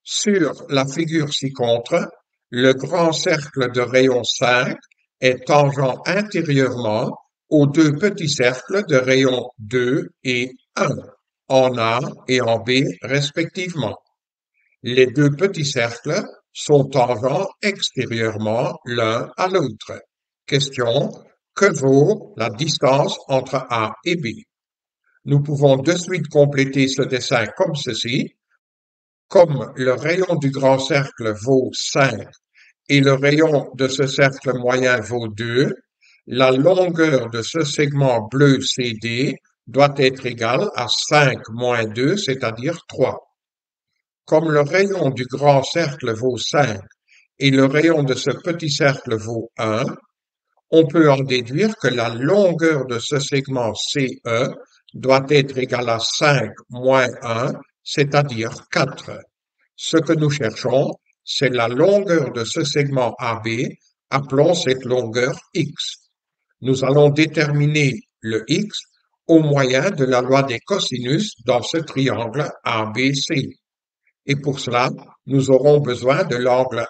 Sur la figure ci-contre, le grand cercle de rayon 5 est tangent intérieurement aux deux petits cercles de rayon 2 et 1, en A et en B respectivement. Les deux petits cercles sont tangents extérieurement l'un à l'autre. Question: que vaut la distance entre A et B? Nous pouvons de suite compléter ce dessin comme ceci. Comme le rayon du grand cercle vaut 5 et le rayon de ce cercle moyen vaut 2, la longueur de ce segment bleu CD doit être égale à 5 moins 2, c'est-à-dire 3. Comme le rayon du grand cercle vaut 5 et le rayon de ce petit cercle vaut 1, on peut en déduire que la longueur de ce segment CE doit être égale à 5 moins 1, c'est-à-dire 4. Ce que nous cherchons, c'est la longueur de ce segment AB, appelons cette longueur X. Nous allons déterminer le X au moyen de la loi des cosinus dans ce triangle ABC. Et pour cela, nous aurons besoin de l'angle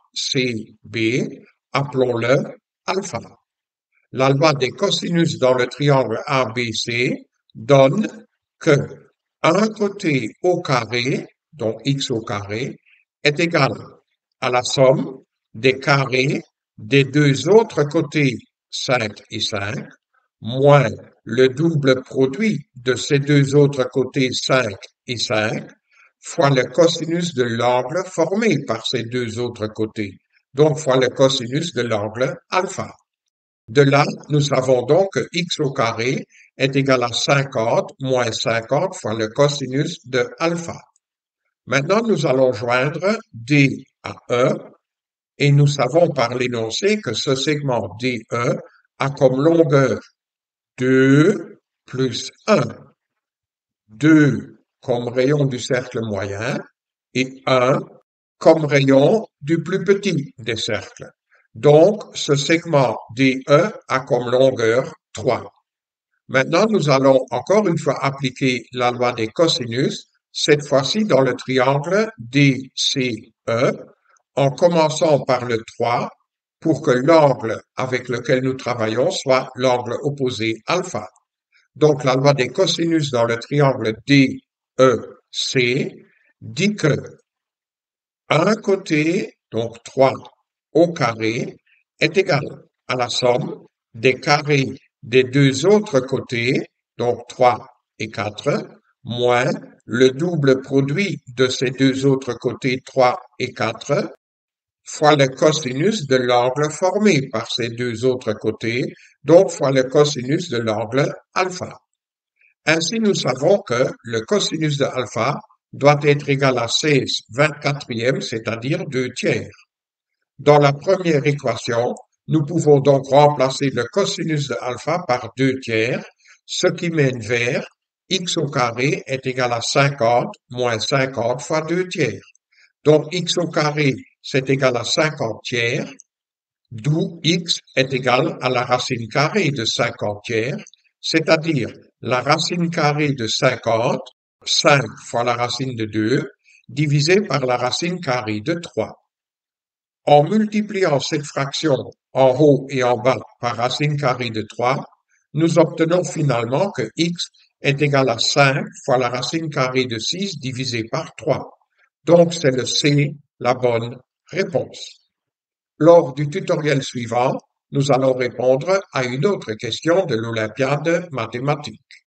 ACB, appelons-le alpha. La loi des cosinus dans le triangle ABC donne que un côté au carré, donc x au carré, est égal à la somme des carrés des deux autres côtés 5 et 5, moins le double produit de ces deux autres côtés 5 et 5, fois le cosinus de l'angle formé par ces deux autres côtés, donc fois le cosinus de l'angle alpha. De là, nous savons donc que x au carré est égal à 50 moins 50 fois le cosinus de alpha. Maintenant, nous allons joindre D à E et nous savons par l'énoncé que ce segment DE a comme longueur 2 plus 1. 2 comme rayon du cercle moyen et 1 comme rayon du plus petit des cercles. Donc, ce segment DE a comme longueur 3. Maintenant, nous allons encore une fois appliquer la loi des cosinus, cette fois-ci dans le triangle DCE, en commençant par le 3 pour que l'angle avec lequel nous travaillons soit l'angle opposé alpha. Donc, la loi des cosinus dans le triangle DEC dit que un côté, donc 3 au carré, est égal à la somme des carrés des deux autres côtés, donc 3 et 4, moins le double produit de ces deux autres côtés 3 et 4, fois le cosinus de l'angle formé par ces deux autres côtés, donc fois le cosinus de l'angle alpha. Ainsi, nous savons que le cosinus de alpha doit être égal à 16 24e, c'est-à-dire 2 tiers. Dans la première équation, nous pouvons donc remplacer le cosinus de alpha par 2 tiers, ce qui mène vers x au carré est égal à 50 moins 50 fois 2 tiers. Donc x au carré, c'est égal à 50 tiers, d'où x est égal à la racine carrée de 50 tiers, c'est-à-dire la racine carrée de 50, 5 fois la racine de 2, divisé par la racine carrée de 3. En multipliant cette fraction en haut et en bas par racine carrée de 3, nous obtenons finalement que x est égal à 5 fois la racine carrée de 6 divisé par 3. Donc c'est le C, la bonne réponse. Lors du tutoriel suivant, nous allons répondre à une autre question de l'Olympiade mathématique.